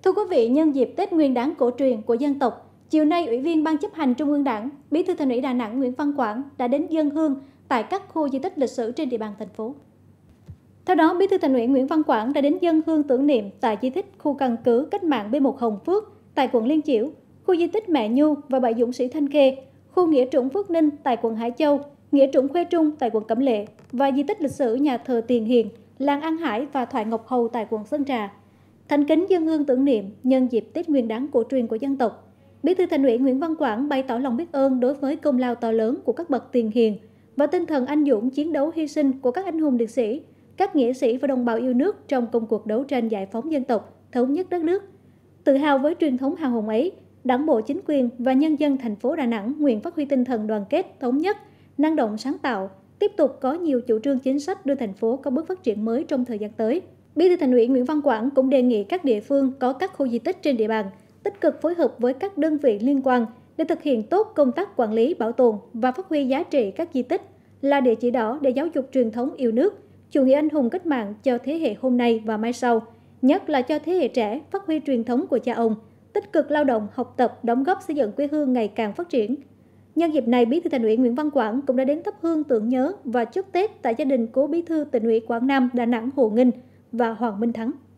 Thưa quý vị, nhân dịp Tết Nguyên đán cổ truyền của dân tộc, chiều nay, Ủy viên Ban Chấp hành Trung ương Đảng, Bí thư Thành ủy Đà Nẵng Nguyễn Văn Quảng đã đến dâng hương tại các khu di tích lịch sử trên địa bàn thành phố. Theo đó, Bí thư Thành ủy Nguyễn Văn Quảng đã đến dâng hương tưởng niệm tại di tích khu căn cứ cách mạng B1 Hồng Phước tại quận Liên Chiểu, khu di tích Mẹ Nhu và Bãi Dũng Sĩ Thanh Khê, khu nghĩa trũng Phước Ninh tại quận Hải Châu, nghĩa trũng Khuê Trung tại quận Cẩm Lệ và di tích lịch sử nhà thờ Tiền Hiền, làng An Hải và Thoại Ngọc Hầu tại quận Sơn Trà. Thành kính dâng hương tưởng niệm nhân dịp Tết Nguyên đán cổ truyền của dân tộc, Bí thư Thành ủy Nguyễn Văn Quảng bày tỏ lòng biết ơn đối với công lao to lớn của các bậc tiền hiền và tinh thần anh dũng chiến đấu hy sinh của các anh hùng liệt sĩ, các nghĩa sĩ và đồng bào yêu nước trong công cuộc đấu tranh giải phóng dân tộc, thống nhất đất nước. Tự hào với truyền thống hào hùng ấy, Đảng bộ, chính quyền và nhân dân thành phố Đà Nẵng nguyện phát huy tinh thần đoàn kết, thống nhất, năng động sáng tạo, tiếp tục có nhiều chủ trương chính sách đưa thành phố có bước phát triển mới trong thời gian tới. Bí thư Thành ủy Nguyễn Văn Quảng cũng đề nghị các địa phương có các khu di tích trên địa bàn tích cực phối hợp với các đơn vị liên quan để thực hiện tốt công tác quản lý, bảo tồn và phát huy giá trị các di tích, là địa chỉ đỏ để giáo dục truyền thống yêu nước, chủ nghĩa anh hùng cách mạng cho thế hệ hôm nay và mai sau, nhất là cho thế hệ trẻ phát huy truyền thống của cha ông, tích cực lao động, học tập, đóng góp xây dựng quê hương ngày càng phát triển. Nhân dịp này, Bí thư Thành ủy Nguyễn Văn Quảng cũng đã đến thắp hương tưởng nhớ và chúc Tết tại gia đình cố Bí thư Tỉnh ủy Quảng Nam Đà Nẵng Hồ Nghinh và Hoàng Minh Thắng.